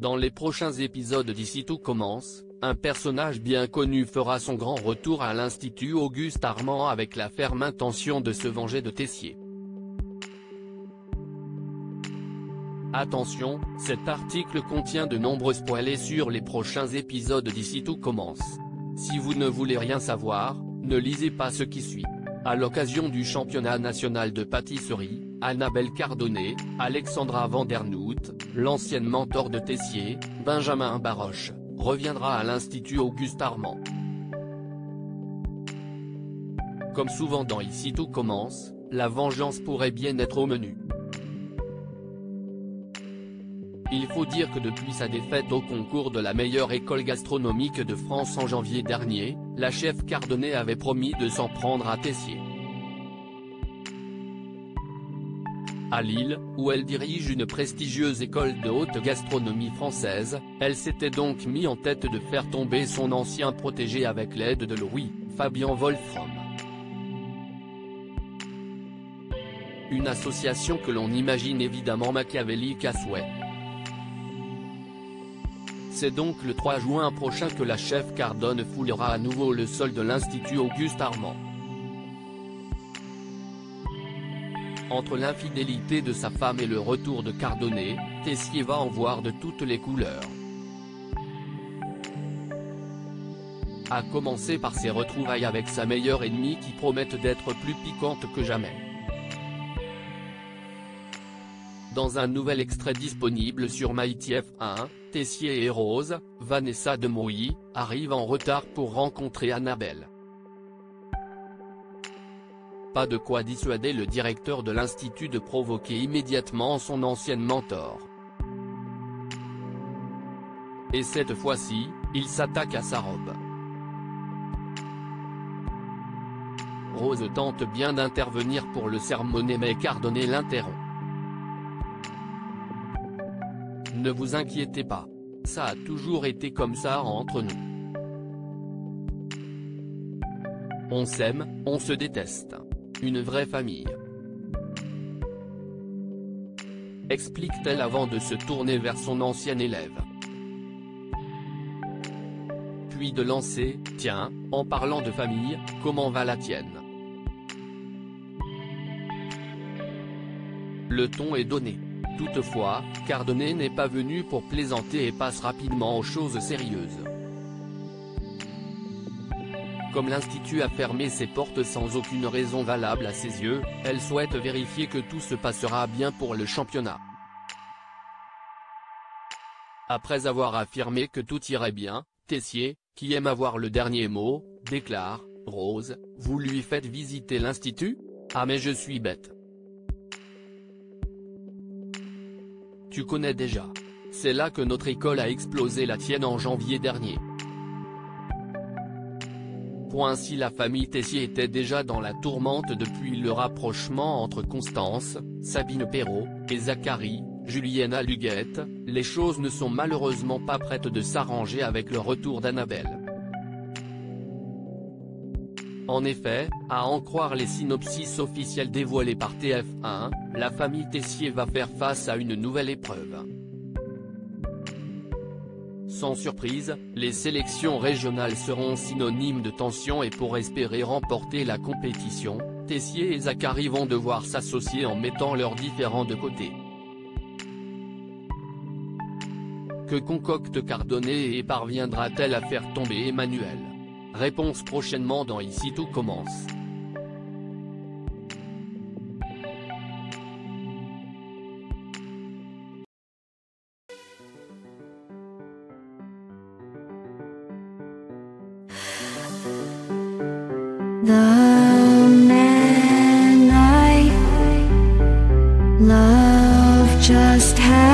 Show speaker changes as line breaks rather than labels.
Dans les prochains épisodes d'Ici tout commence, un personnage bien connu fera son grand retour à l'Institut Auguste Armand avec la ferme intention de se venger de Tessier. Attention, cet article contient de nombreux spoilers sur les prochains épisodes d'Ici tout commence. Si vous ne voulez rien savoir, ne lisez pas ce qui suit. À l'occasion du championnat national de pâtisserie, Annabelle Cardonnet, Alexandra Vandernoot, l'ancienne mentor de Tessier, Benjamin Baroche, reviendra à l'Institut Auguste Armand. Comme souvent dans Ici tout commence, la vengeance pourrait bien être au menu. Il faut dire que depuis sa défaite au concours de la meilleure école gastronomique de France en janvier dernier, la chef Cardonnet avait promis de s'en prendre à Tessier. À Lille, où elle dirige une prestigieuse école de haute gastronomie française, elle s'était donc mis en tête de faire tomber son ancien protégé avec l'aide de Louis, Fabien Wolfram. Une association que l'on imagine évidemment machiavélique à souhait. C'est donc le 3 juin prochain que la chef Cardonnet foulera à nouveau le sol de l'Institut Auguste Armand. Entre l'infidélité de sa femme et le retour de Cardonnet, Tessier va en voir de toutes les couleurs. À commencer par ses retrouvailles avec sa meilleure ennemie qui promettent d'être plus piquantes que jamais. Dans un nouvel extrait disponible sur MyTF1, Tessier et Rose, Vanessa Demouy, arrivent en retard pour rencontrer Annabelle. Pas de quoi dissuader le directeur de l'Institut de provoquer immédiatement son ancienne mentor. Et cette fois-ci, il s'attaque à sa robe. Rose tente bien d'intervenir pour le sermonner mais Cardonnet l'interrompt. Ne vous inquiétez pas. Ça a toujours été comme ça entre nous. On s'aime, on se déteste. Une vraie famille. Explique-t-elle avant de se tourner vers son ancien élève. Puis de lancer, tiens, en parlant de famille, comment va la tienne? Le ton est donné. Toutefois, Cardonnet n'est pas venu pour plaisanter et passe rapidement aux choses sérieuses. Comme l'Institut a fermé ses portes sans aucune raison valable à ses yeux, elle souhaite vérifier que tout se passera bien pour le championnat. Après avoir affirmé que tout irait bien, Tessier, qui aime avoir le dernier mot, déclare, « Rose, vous lui faites visiter l'Institut? Ah mais je suis bête. Tu connais déjà. C'est là que notre école a explosé la tienne en janvier dernier. » Si la famille Tessier était déjà dans la tourmente depuis le rapprochement entre Constance, Sabine Perrault, et Zacharie, Juliana Luguette, les choses ne sont malheureusement pas prêtes de s'arranger avec le retour d'Annabelle. En effet, à en croire les synopsis officiels dévoilés par TF1, la famille Tessier va faire face à une nouvelle épreuve. Sans surprise, les sélections régionales seront synonymes de tension et pour espérer remporter la compétition, Tessier et Zacharie vont devoir s'associer en mettant leurs différends de côté. Que concocte Cardonnet et parviendra-t-elle à faire tomber Emmanuel? Réponse prochainement dans Ici tout commence.
The man I love just had